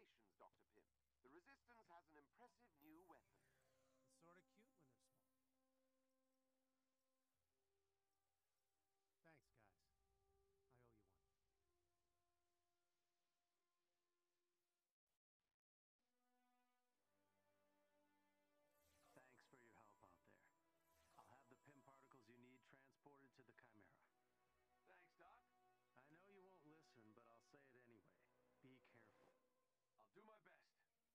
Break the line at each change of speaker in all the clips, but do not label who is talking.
Congratulations, Dr. Pym. The Resistance has an impressive new weapon.
It's sort of cute when they're small. Thanks, guys. I owe you one.
Thanks for your help out there. I'll have the Pym particles you need transported to the Chimera.
Thanks, Doc.
I know you won't listen, but I'll say it anyway. Be careful.
I'll do my best.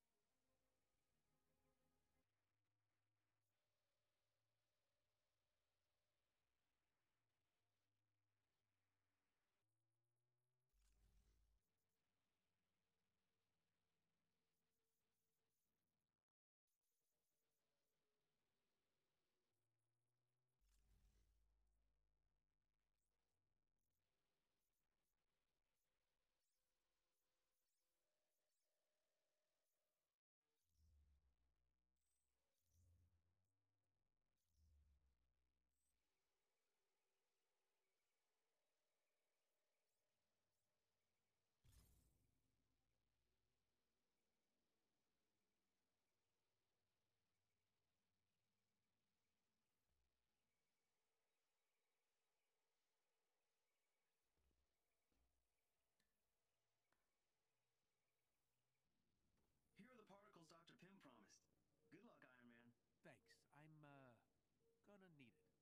Here are the particles Dr. Pym promised. Good luck, Iron Man.
Thanks. I'm, gonna need it.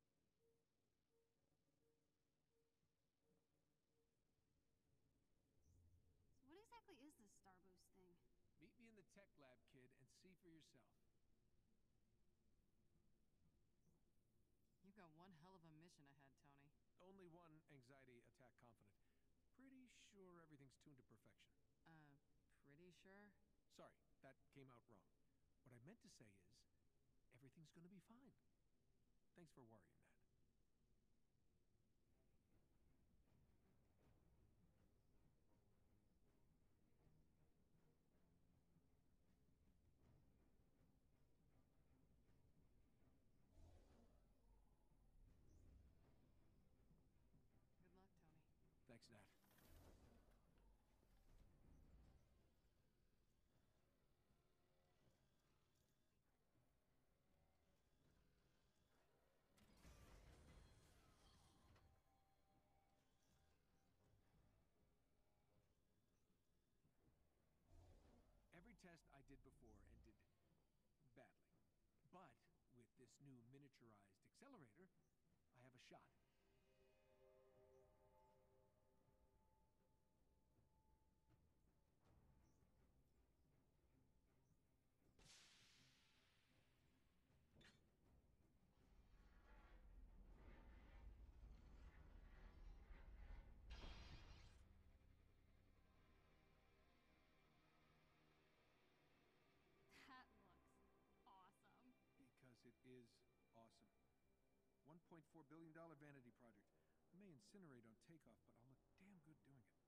So what exactly is this Star Boost thing?
Meet me in the tech lab, kid, and see for yourself.
You've got one hell of a mission ahead, Tony.
Only one anxiety attack confident. Pretty sure everything's tuned to perfection.
Pretty sure?
Sorry, that came out wrong. What I meant to say is, everything's gonna be fine. Thanks for worrying that.
Good luck, Tony.
Thanks, Nat. Every test I did before ended badly. But with this new miniaturized accelerator, I have a shot.
That looks awesome.
Because it is awesome. $1.4 billion vanity project. I may incinerate on takeoff, but I'll look damn good doing it.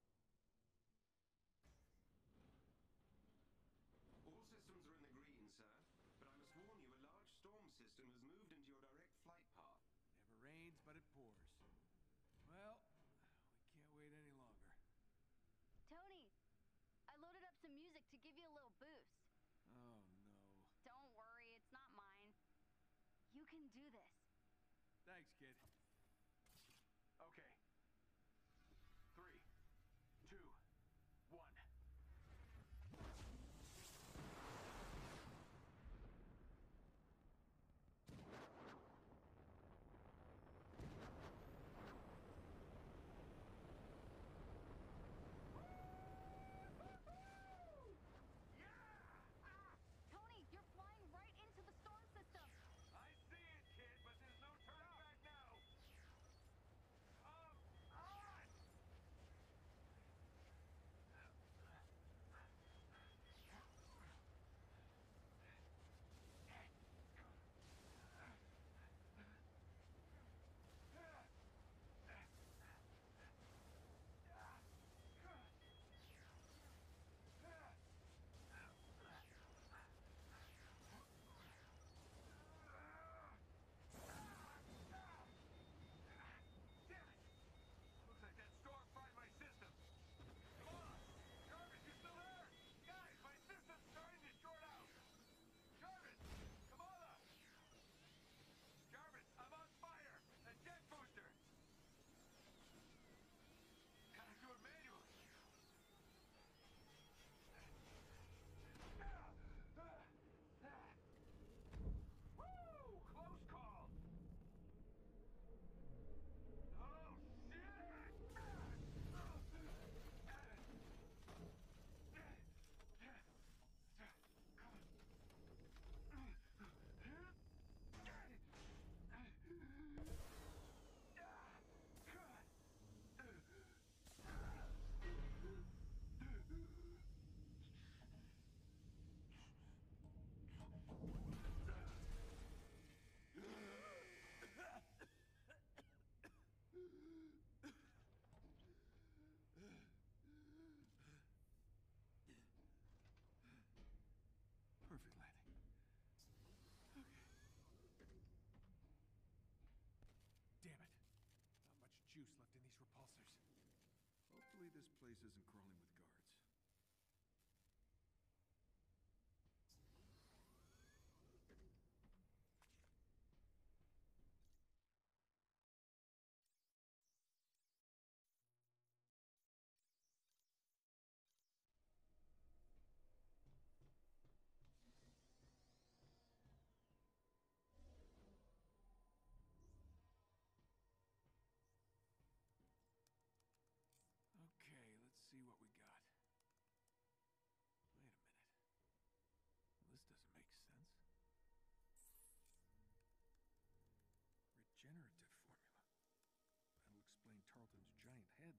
All systems are in the green, sir. But I must warn you, a large storm system has moved into your direct flight path.
Never rains, but it pours. Well, we can't wait any longer.
Tony, I loaded up some music to give you a little boost.
Oh, no.
Don't worry, it's not mine. You can do this.
Thanks, kid.
Okay. 3, 2, 1.
Tony, you're flying right into the storm system.
I see it, kid, but there's no turning back now.
this place isn't crawling with guards. Okay, let's see what we got. Wait a minute. Well, this doesn't make sense. Regenerative formula. That'll explain Tarleton's giant head.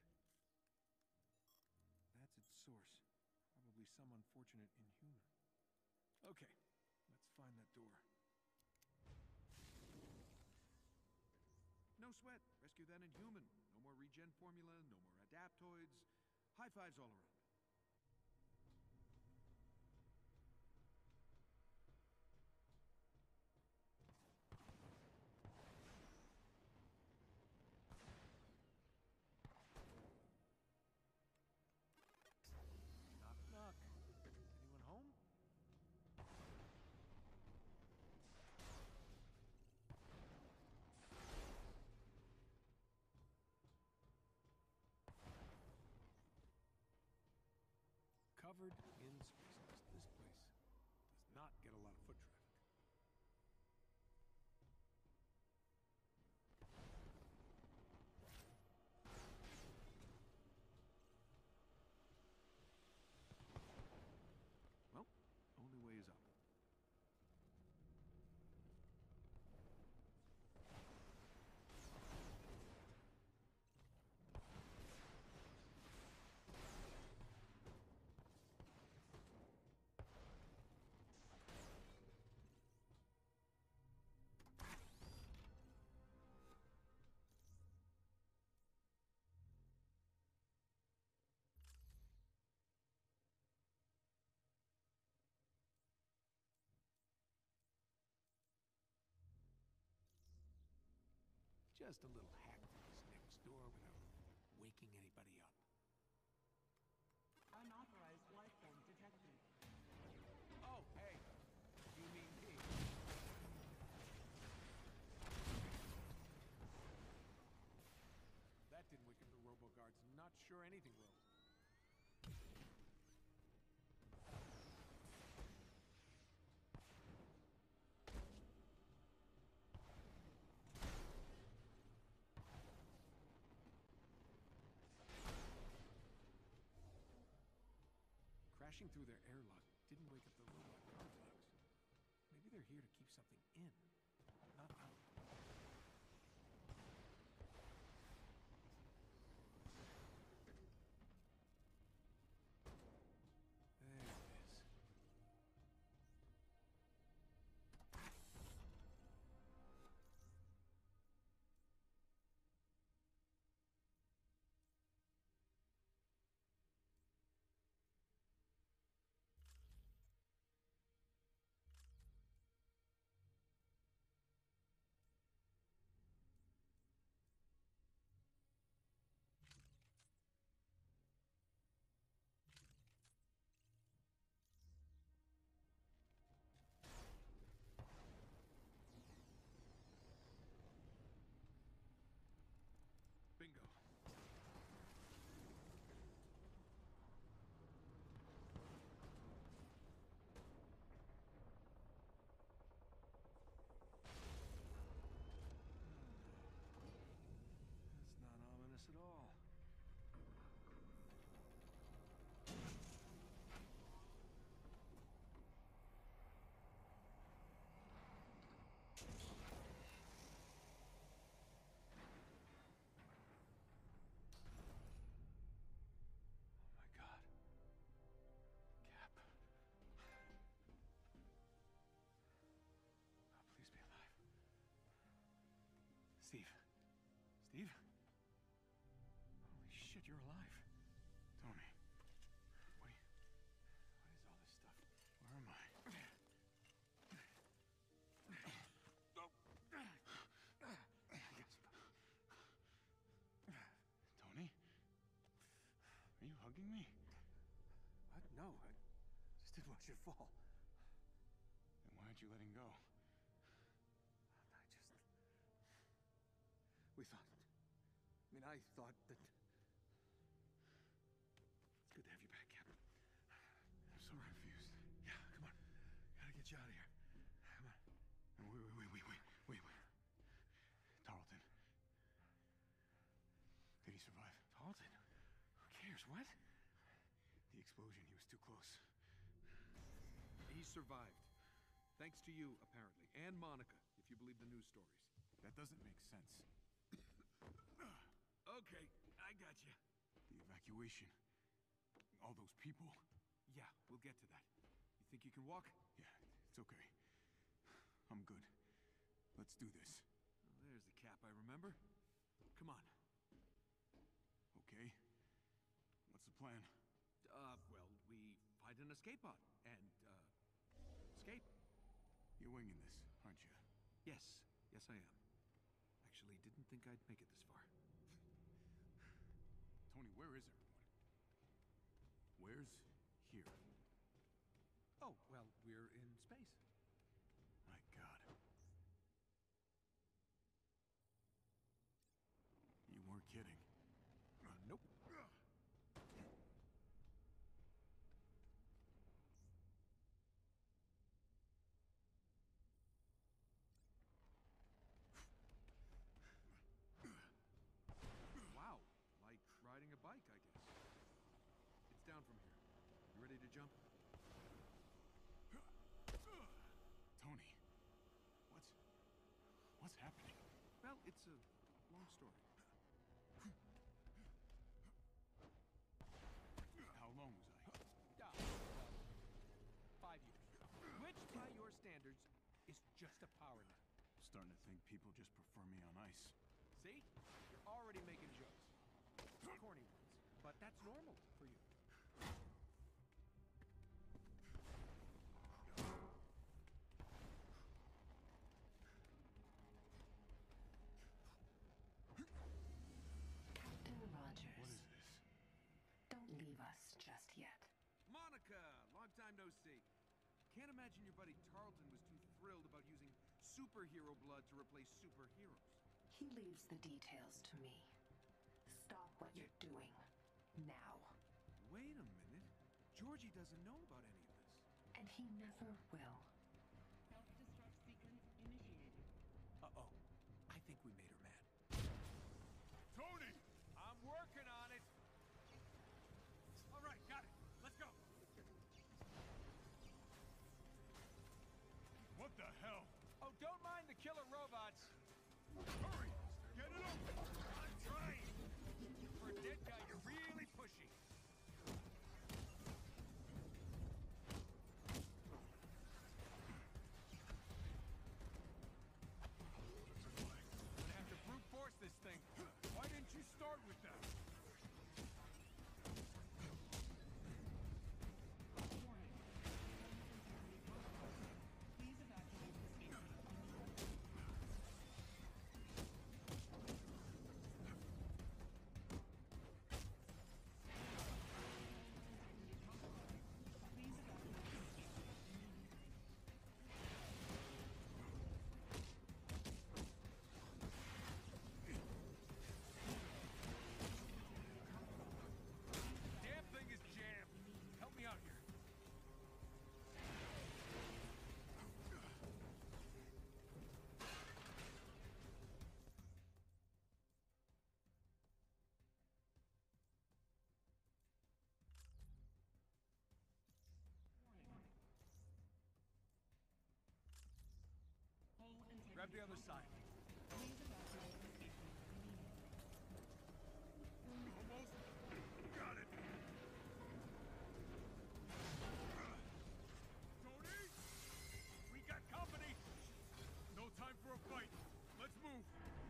That's its source. Probably some unfortunate inhuman. Okay, let's find that door. No sweat. Rescue that inhuman. No more regen formula, no more adaptoids. High fives all around.
Knock, knock. Anyone home? Covered in spaces. This place does not get a lot of foot traffic. Well, only way is up. Just a little hack fix next door without waking anybody up.
Unauthorized life form detected.
Oh, hey. You mean me? That didn't wake up the robo-guards. Not sure anything will. Crashing through their airlock didn't wake up the robot guard dogs. Maybe they're here to keep something in, not out. There it is. Bingo. That's not ominous at all. Oh my God. Cap. Oh, please be alive. Steve. Steve? Holy shit, you're alive. Tony. What is all this stuff? Where am I? Tony? hugging me?
What? No, I just didn't want you to fall.
Then why aren't you letting go? I thought that... It's good to have you back, Captain. I'm so confused. Yeah, come on. Gotta get you out of here. Come on. Wait. Tarleton. Did he survive?
Tarleton? Who cares? What?
The explosion, he was too close.
He survived. Thanks to you, apparently. And Monica, if you believe the news stories.
That doesn't make sense.
Okay, I got you.
The evacuation. All those people.
Yeah, we'll get to that. You think you can walk?
Yeah, it's okay. I'm good. Let's do this.
Oh, there's the cap I remember. Come on.
Okay. What's the plan?
Well, we find an escape pod and, escape.
You're winging this, aren't you?
Yes, I am. Actually, didn't think I'd make it this far.
Tony, where is everyone? Where's here?
Oh, well, we're in space.
My God. You weren't kidding.
Nope. Wow, like riding a bike, I guess. It's down from here. You ready to jump?
Tony, what's happening?
Well, it's a long story.
How long was I?
5 years. Which, by your standards, is just a power nap.
Starting to think people just prefer me on ice.
See? You're already making jokes. Corny ones. But that's normal for you.
Captain Rogers.
What is this?
Don't leave us just yet.
Monica! Long time no see. Can't imagine your buddy Tarleton was too thrilled about using superhero blood to replace superheroes.
He leaves the details to me. Stop what you're doing. Now.
Wait a minute. Georgie doesn't know about any of this.
And he never will.
Self-destruct sequence initiated.
Uh-oh. I think we made her mad.
Tony!
I'm working on it. All right, got it. Let's go.
What the hell?
Oh, don't mind the killer robots.
Hurry! Get it open!
I'm trying. For a dead guy, you're really pushy. Gonna have to brute force this thing. Why didn't you start with that?
Please evacuate the station. Please evacuate the station.
Damn thing is jammed. Help me out here.
Hull integrity.
Grab the other side.
Please evacuate the station immediately.
Almost got it. Tony!
We got company.
No time for a fight. Let's move.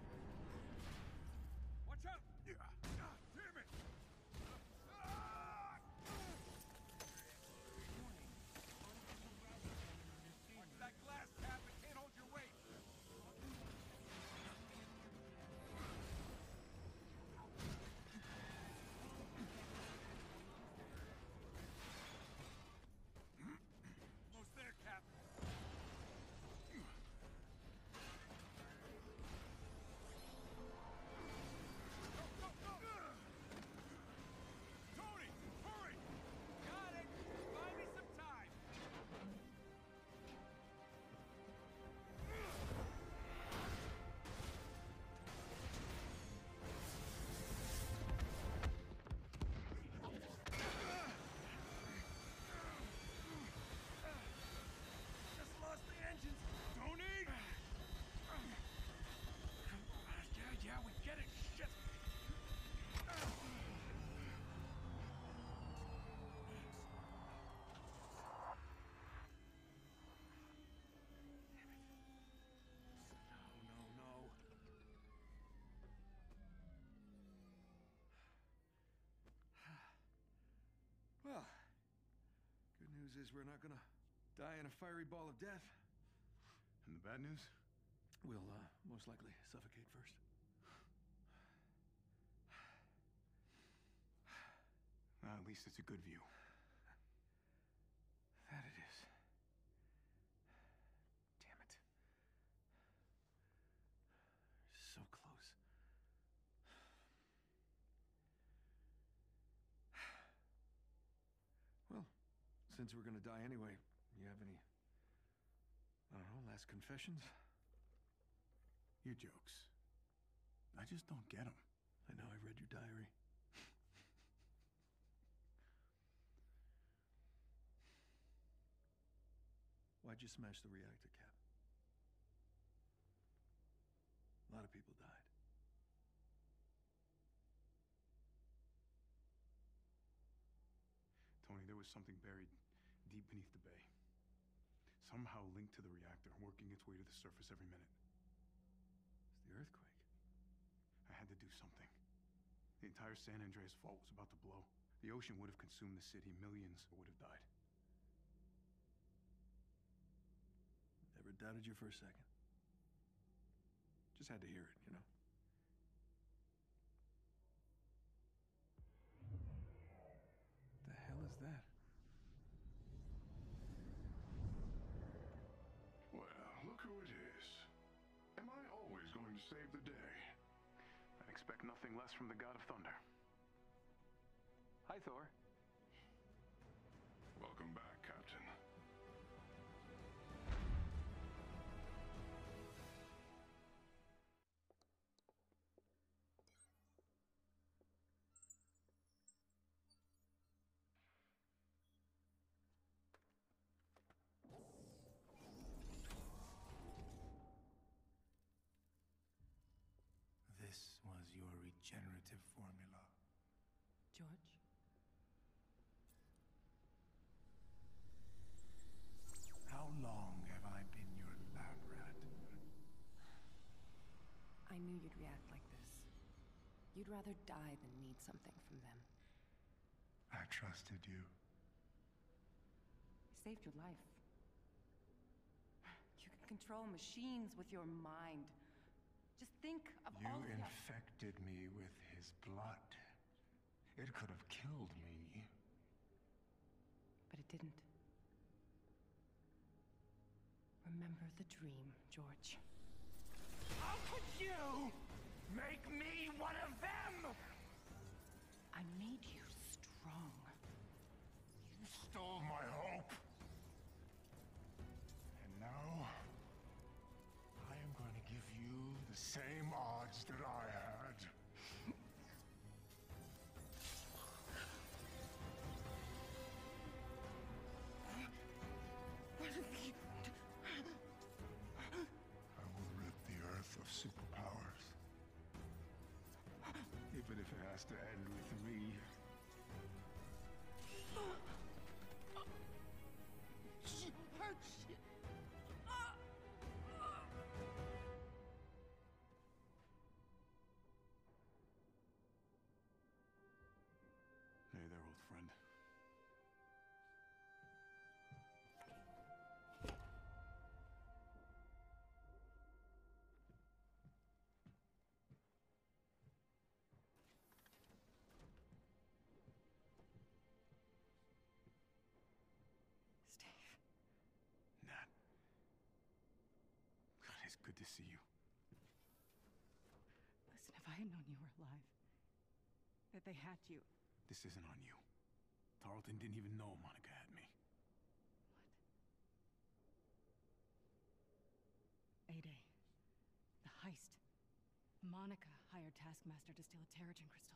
Watch out.
Yeah. Ah, damn it! Ah!
Watch that glass cap. It can't hold your weight.
news is we're not gonna die in a fiery ball of death.
And the bad news?
We'll, most likely suffocate first.
At least it's a good view.
That it is. Damn it. So close. Well, since we're gonna die anyway, you have any, I don't know, last confessions?
Your jokes. I just don't get them.
I know, I read your diary. Why'd you smash the reactor cap? A lot of people died.
Tony, there was something buried deep beneath the bay. Somehow linked to the reactor, working its way to the surface every minute.
It's the earthquake.
I had to do something. The entire San Andreas fault was about to blow. The ocean would have consumed the city. Millions would have died.
Never doubted you for a second. Just had to hear it, you know? The hell is that?
Well, look who it is. Am I always going to save the day?
I'd expect nothing less from the God of Thunder. Hi, Thor.
Welcome back, Captain.
This was your regenerative formula.
George?
How long have I been your lab rat?
I knew you'd react like this. You'd rather die than need something from them.
I trusted you.
I saved your life. You can control machines with your mind. Just think of
You
all the...
infected me with his blood. It could have killed me.
But it didn't. Remember the dream, George.
How could you make me one of them?
I made you strong.
You stole my hope. And now, I am going to give you the same odds that I had. I will rid the Earth of superpowers. Even if it has to end with me.
Hey there, old friend.
Steve.
Nat. God, it's good to see you.
Listen, if I had known you were alive, that they had you.
This isn't on you. Tarleton didn't even know Monica had me.
A-Day. The heist. Monica hired Taskmaster to steal a Terrigen crystal.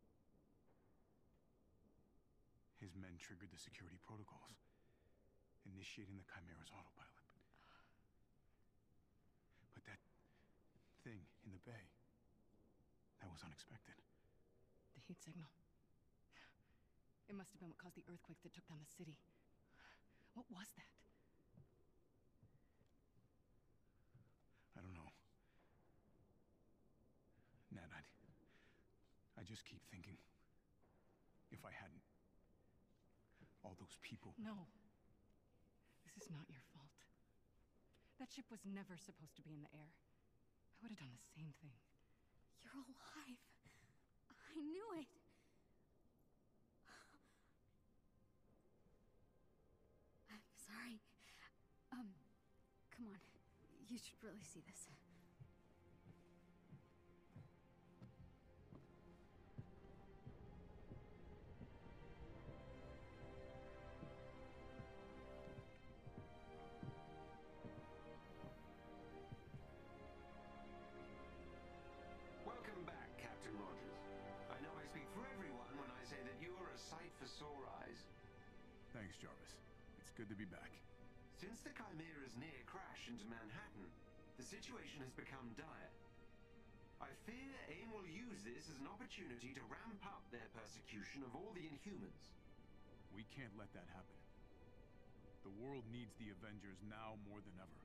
His men triggered the security protocols, initiating the Chimera's autopilot. But that thing in the bay, that was unexpected.
The heat signal. It must have been what caused the earthquake that took down the city. What was that?
I don't know. Nat, I just keep thinking, if I hadn't, all those people...
No. This is not your fault. That ship was never supposed to be in the air. I would have done the same thing.
You're alive. I knew it. I'm sorry. Come on. You should really see this.
Welcome back, Captain Rogers. I know I speak for everyone when I say that you are a sight for sore eyes.
Thanks, Jarvis. It's good to be back.
Since the Chimera's near crash into Manhattan, the situation has become dire. I fear AIM will use this as an opportunity to ramp up their persecution of all the Inhumans.
We can't let that happen. The world needs the Avengers now more than ever.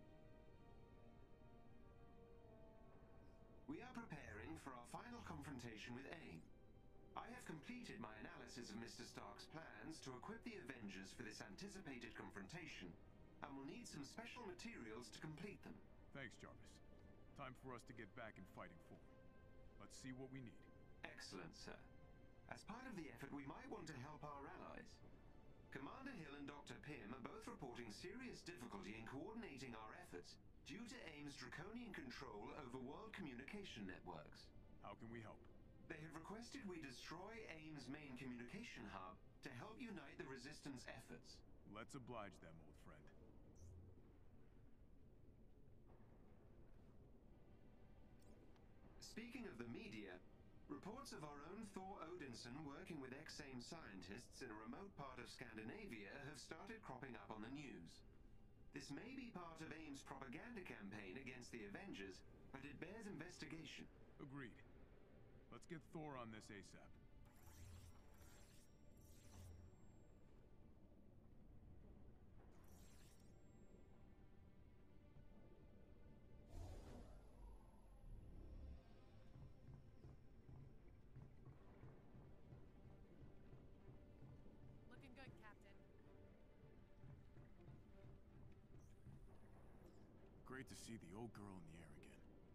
We are preparing for our final confrontation with AIM. I have completed my analysis of Mr. Stark's plans to equip the Avengers for this anticipated confrontation, and will need some special materials to complete them.
Thanks, Jarvis. Time for us to get back in fighting form. Let's see what we need.
Excellent, sir. As part of the effort, we might want to help our allies. Commander Hill and Dr. Pym are both reporting serious difficulty in coordinating our efforts due to AIM's draconian control over world communication networks.
How can we help?
They have requested we destroy AIM's main communication hub to help unite the Resistance efforts.
Let's oblige them, old friend.
Speaking of the media, reports of our own Thor Odinson working with ex-AIM scientists in a remote part of Scandinavia have started cropping up on the news. This may be part of AIM's propaganda campaign against the Avengers, but it bears investigation.
Agreed. Let's get Thor on this ASAP.
Looking good, Captain.
Great to see the old girl in the air again.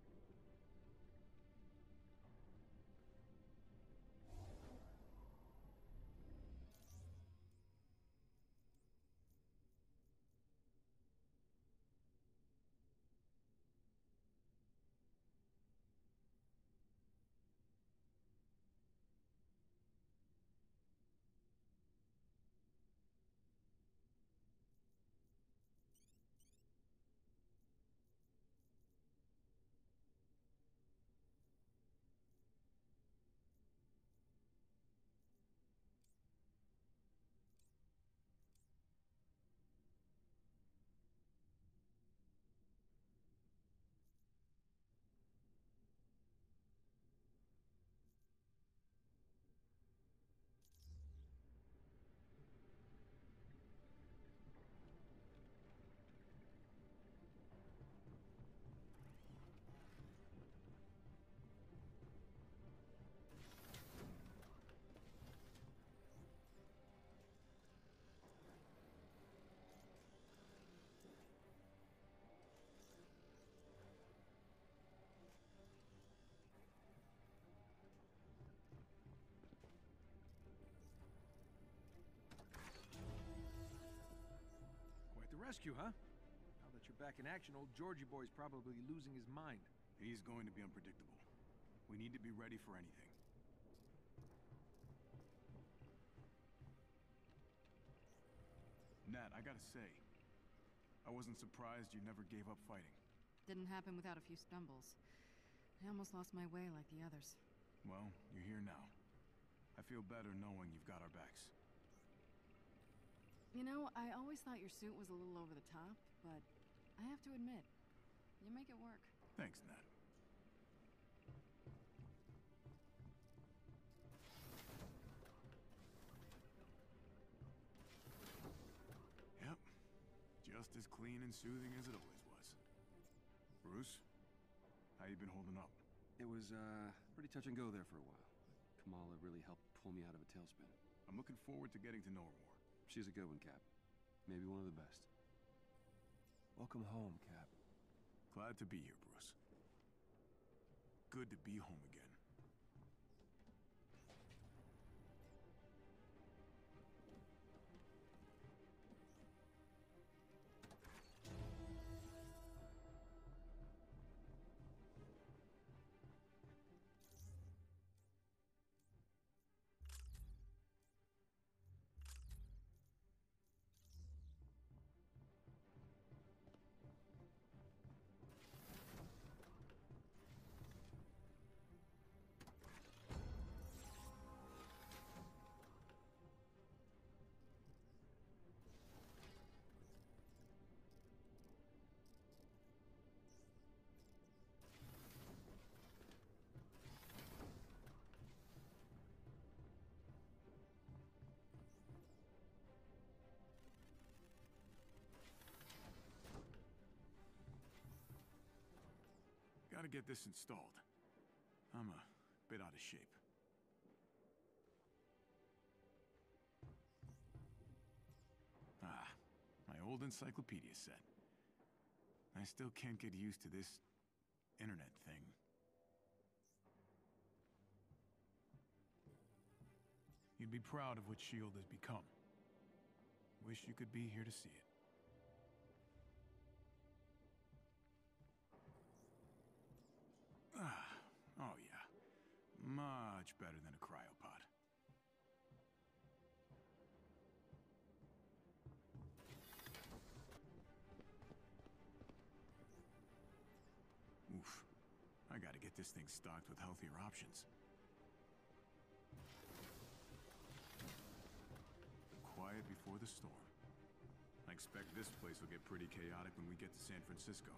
Rescue, huh? Now that you're back in action, old Georgie boy's probably losing his mind.
He's going to be unpredictable. We need to be ready for anything. Nat, I gotta say, I wasn't surprised you never gave up fighting.
Didn't happen without a few stumbles. I almost lost my way like the others.
Well, you're here now. I feel better knowing you've got our backs.
You know, I always thought your suit was a little over the top, but I have to admit, you make it work.
Thanks, Nat. Yep. Just as clean and soothing as it always was. Bruce, how you been holding up?
It was, pretty touch and go there for a while. Kamala really helped pull me out of a tailspin.
I'm looking forward to getting to know her more.
She's a good one, Cap. Maybe one of the best. Welcome home, Cap.
Glad to be here, Bruce. Good to be home again. Gotta get this installed. I'm a bit out of shape. Ah, my old encyclopedia set. I still can't get used to this internet thing. You'd be proud of what S.H.I.E.L.D. has become. Wish you could be here to see it. Oh yeah, much better than a cryopod. Oof, I gotta get this thing stocked with healthier options. The quiet before the storm. I expect this place will get pretty chaotic when we get to San Francisco.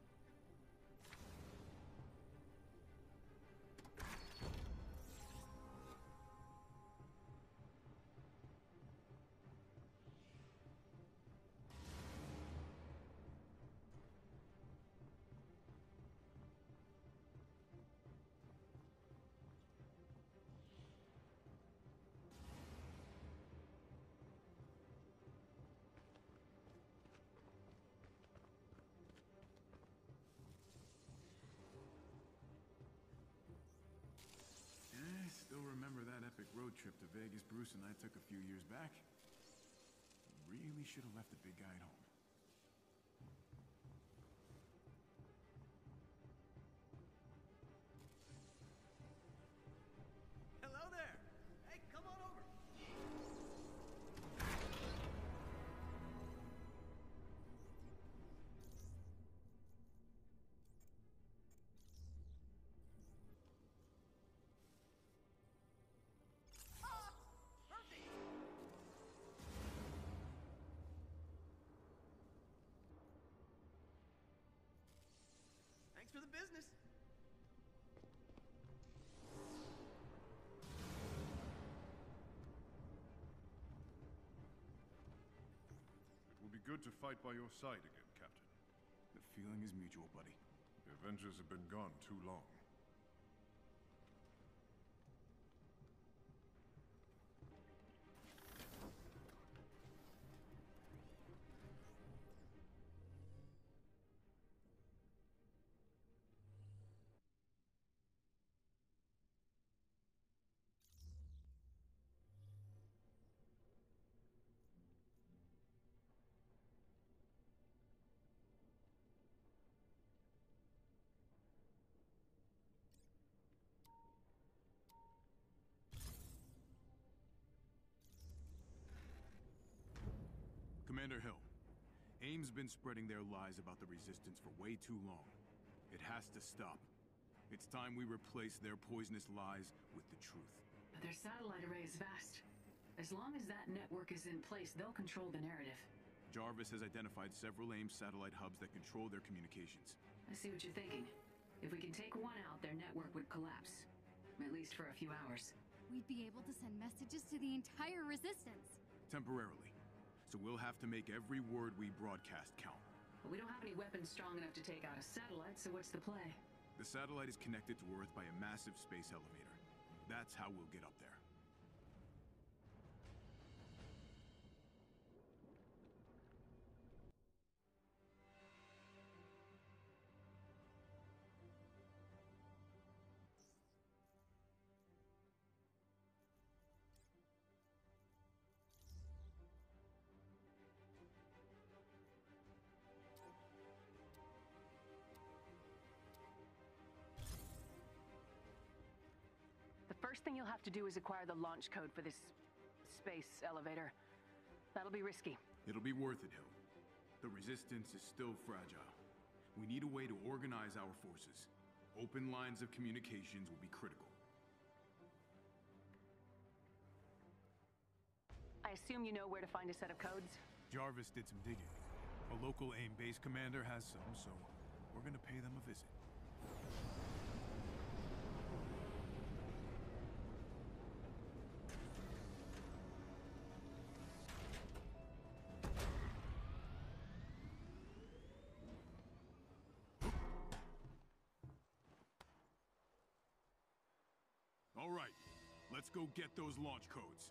Still remember that epic road trip to Vegas Bruce and I took a few years back? Really should have left the big guy at home.
Hello there! Hey, come on over! Thanks for the business.
It will be good to fight by your side again, Captain.
The feeling is mutual, buddy.
The Avengers have been gone too long.
Commander Hill, AIM's been spreading their lies about the Resistance for way too long. It has to stop. It's time we replace their poisonous lies with the truth.
But their satellite array is vast. As long as that network is in place, they'll control the narrative.
Jarvis has identified several AIM satellite hubs that control their communications.
I see what you're thinking. If we can take one out, their network would collapse. At least for a few hours.
We'd be able to send messages to the entire Resistance.
Temporarily. So we'll have to make every word we broadcast count.
But we don't have any weapons strong enough to take out a satellite, so what's the play?
The satellite is connected to Earth by a massive space elevator. That's how we'll get up there.
First thing you'll have to do is acquire the launch code for this space elevator. That'll be risky.
It'll be worth it, Hill. The Resistance is still fragile. We need a way to organize our forces. Open lines of communications will be critical.
I assume you know where to find a set of codes?
Jarvis did some digging. A local AIM base commander has some, so we're gonna pay them a visit. All right, let's go get those launch codes.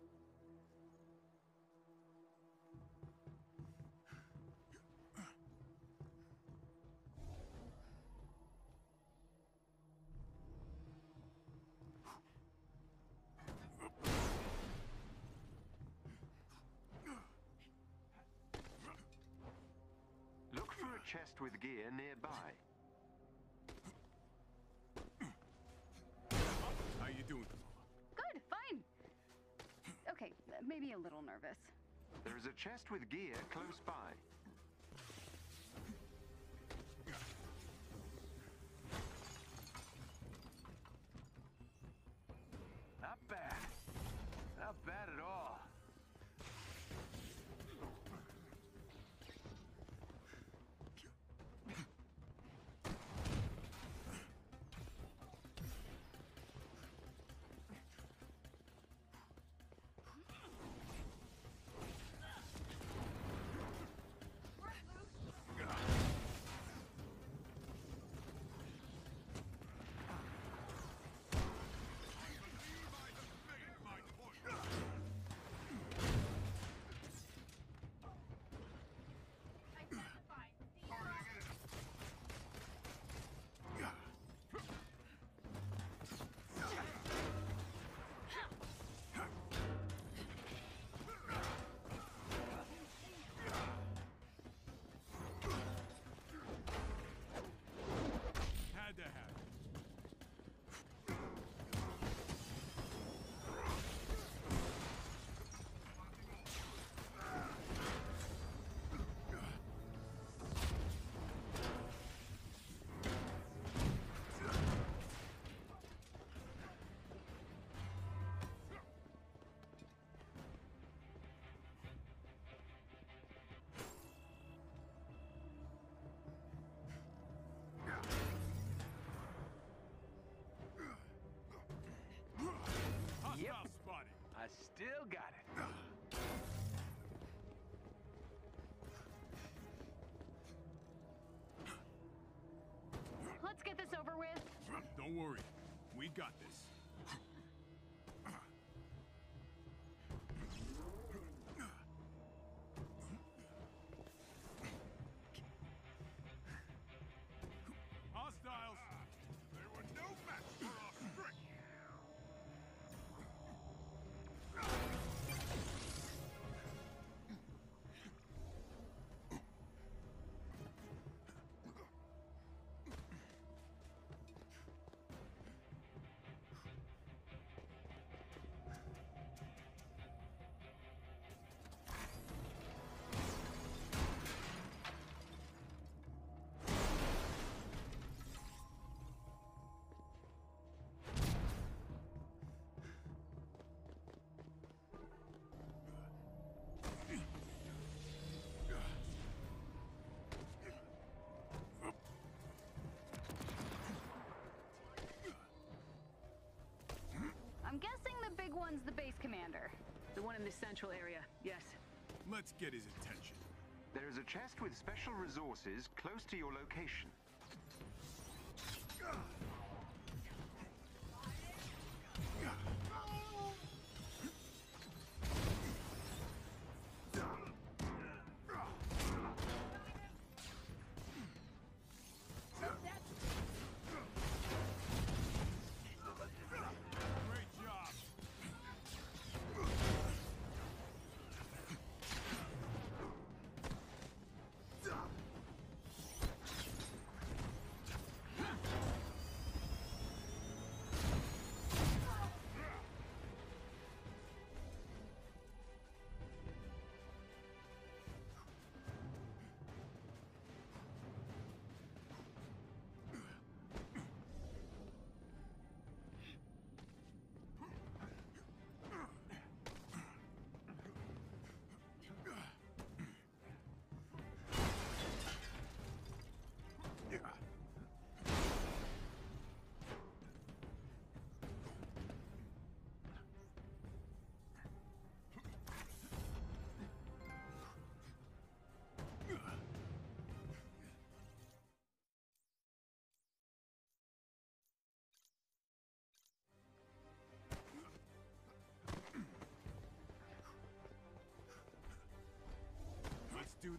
Look for a chest with gear nearby.
How you doing, Kamala?
Good, fine. Okay, maybe a little nervous.
There is a chest with gear close by.
Not bad. Not bad at all. I still got it.
Let's get this over with.
Don't worry. We got this. Hostiles! There were no match for our strength!
I'm guessing the big one's the base commander. The one in the central area, yes.
Let's get his attention.
There is a chest with special resources close to your location.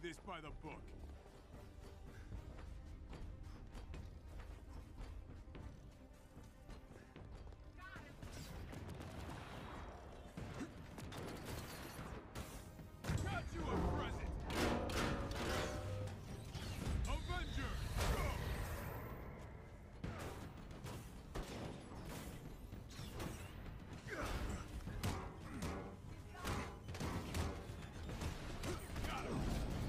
this by the book. Got you a present! Avengers, go! Got him!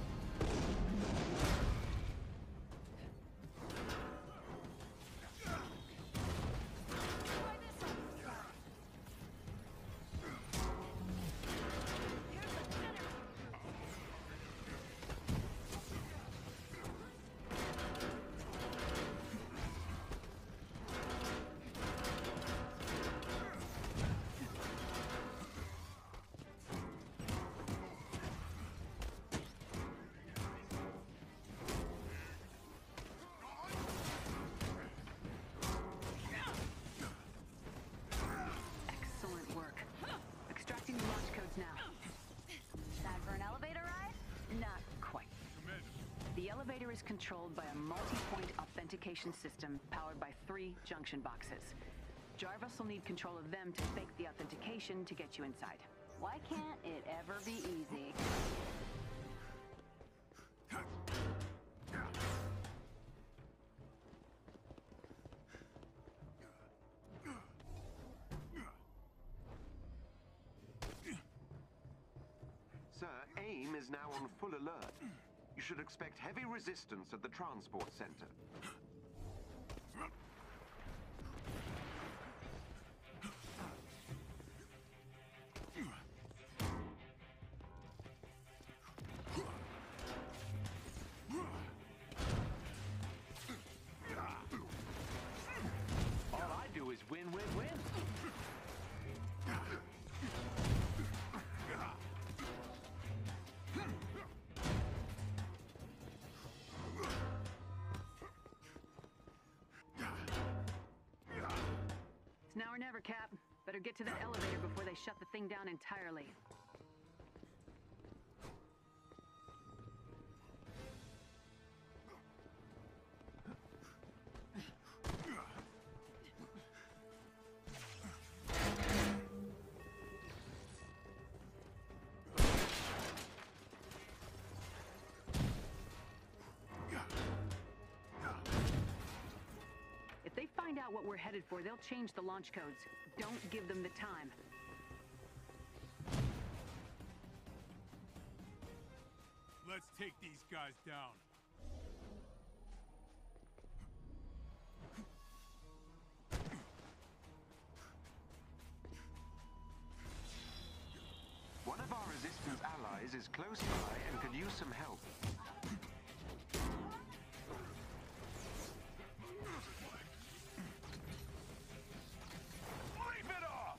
Excellent work. Extracting the launch codes now.
Time for an elevator ride?
Not quite. The elevator is controlled by a multi-point authentication system powered by 3 junction boxes. Jarvis will need control of them to fake the authentication to get you inside.
Why can't it ever be easy?
Sir, AIM is now on full alert. You should expect heavy resistance at the transport center.
All I do is win, win, win.
It's now or never, Cap. Better get to that elevator before they shut the thing down entirely. If they find out what we're headed for, they'll change the launch codes. Don't give them the time.
Let's take these guys down.
One of our resistance allies is close by and could use some help.
Leave it off!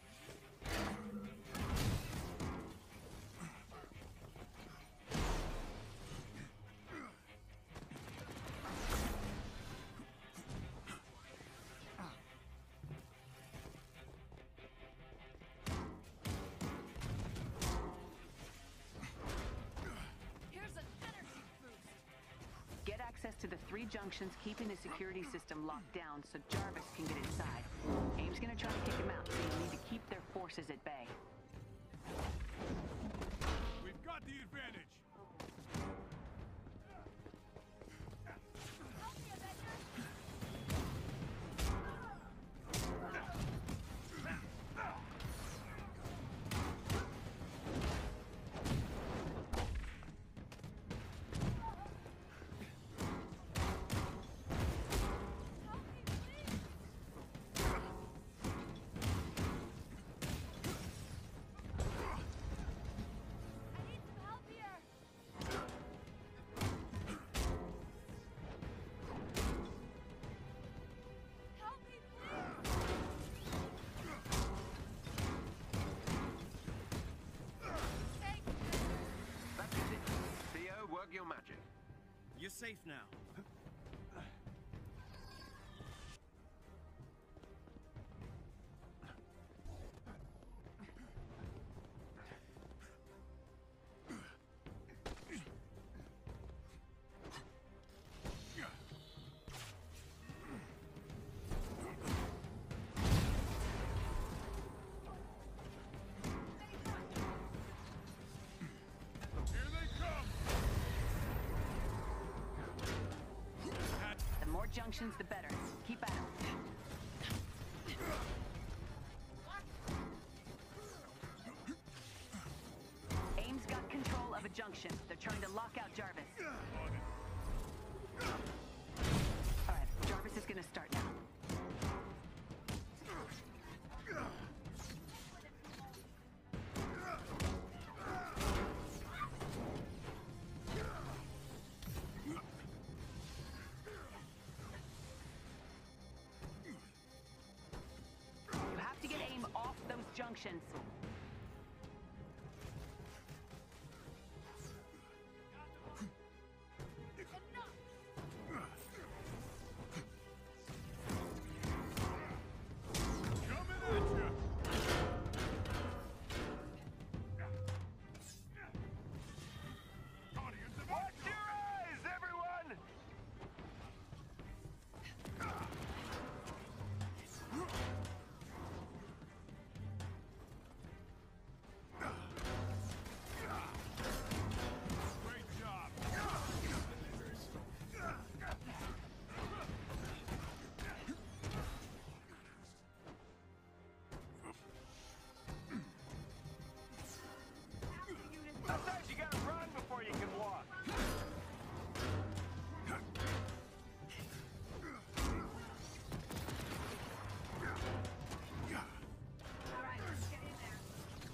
Here's an energy boost.
Get access to the 3 junctions keeping the security system locked down so Jarvis can get inside. AIM's gonna try to kick him out, so you need to keep their forces at bay.
We've got the advantage.
Your magic.
You're safe now.
junctions, the better. Keep at it. AIM's got control of a junction. They're trying to lock out Jarvis. Alright, Jarvis is gonna start now. You have to get AIM off those junctions.
Sometimes you gotta run before you can walk.
Alright, let's get in there.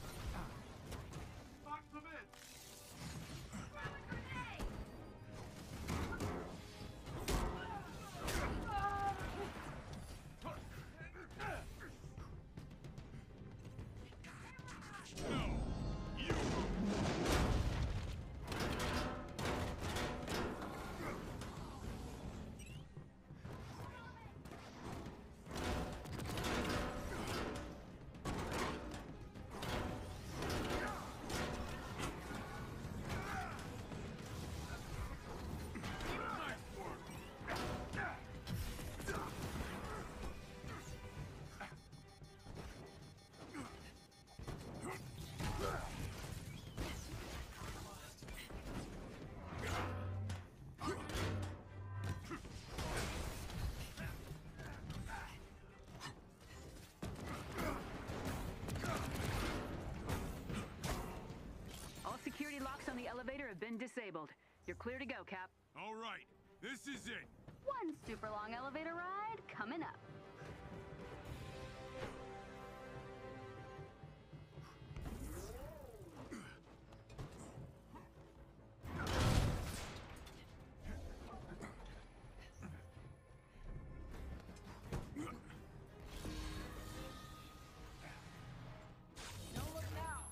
Box them in.
Throw a grenade!
All security locks on the elevator have been disabled. You're clear to go, Cap.
All right, this is it.
One super long elevator ride coming up.
Don't look now.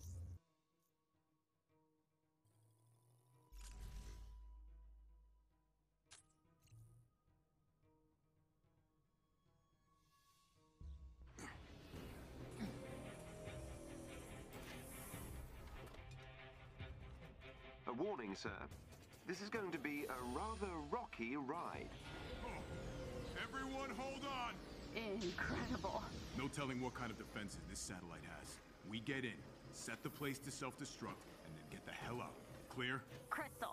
A warning, sir. This is going to be a rather rocky ride.
Everyone hold on!
Incredible.
No telling what kind of defenses this satellite has. We get in, set the place to self-destruct, and then get the hell out. Clear?
Crystal.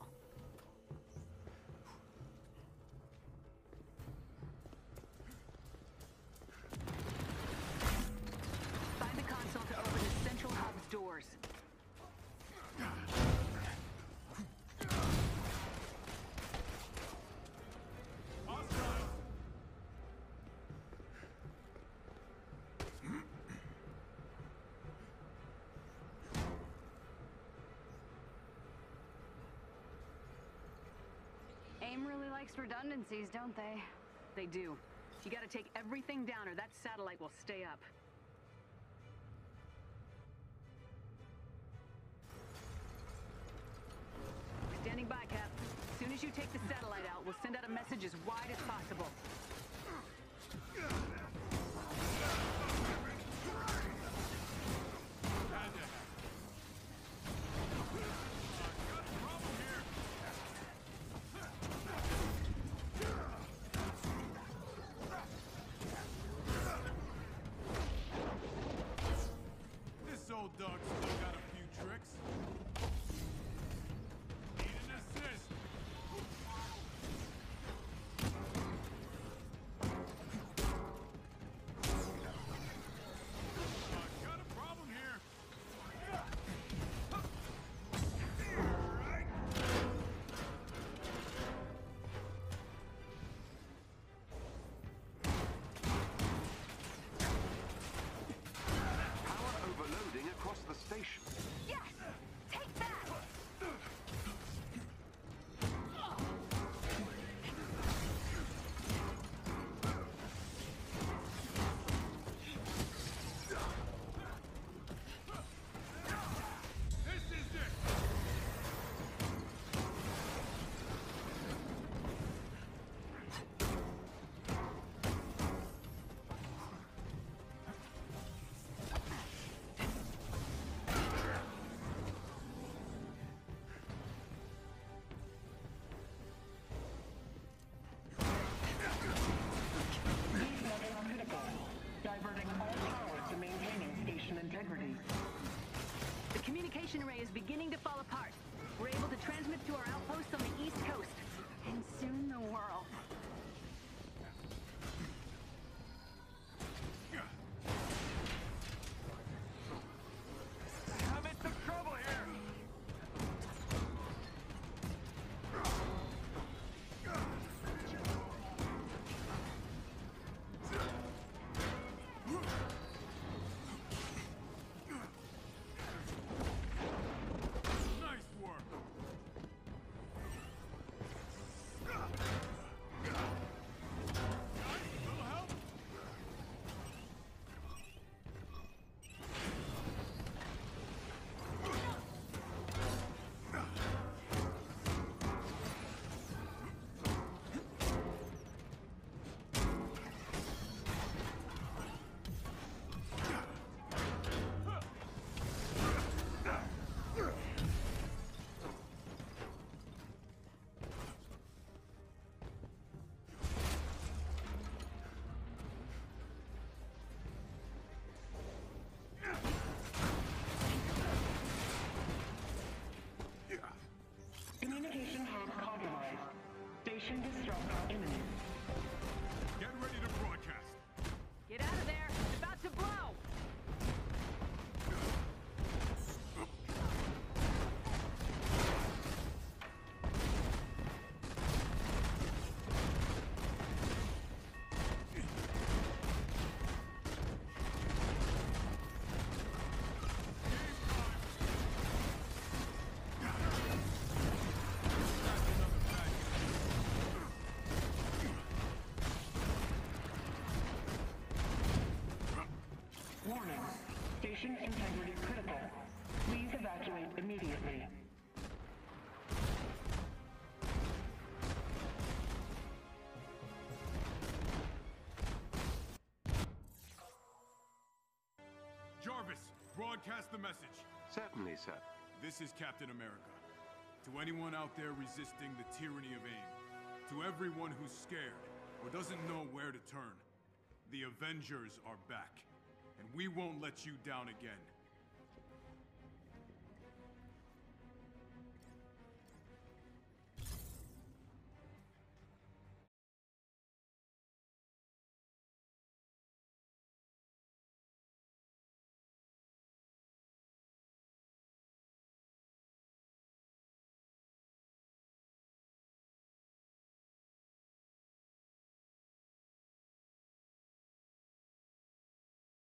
Find the console to open the central hub's doors.
AIM really likes redundancies, don't they?
They do. You gotta take everything down or that satellite will stay up. Standing by, Cap. As soon as you take the satellite out, we'll send out a message as wide as possible.
This old dog still got a few tricks. Need an assist.
the world?
I'm in some trouble here!
Nice work! Little help?
Communication hub compromised. Station destruct imminent.
Get ready to broadcast.
Get out of there! It's about to blow!
Warning. Station integrity critical. Please evacuate immediately.
Jarvis, broadcast the message.
Certainly, sir.
This is Captain America. To anyone out there resisting the tyranny of AIM, to everyone who's scared or doesn't know where to turn, the Avengers are back, and we won't let you down again.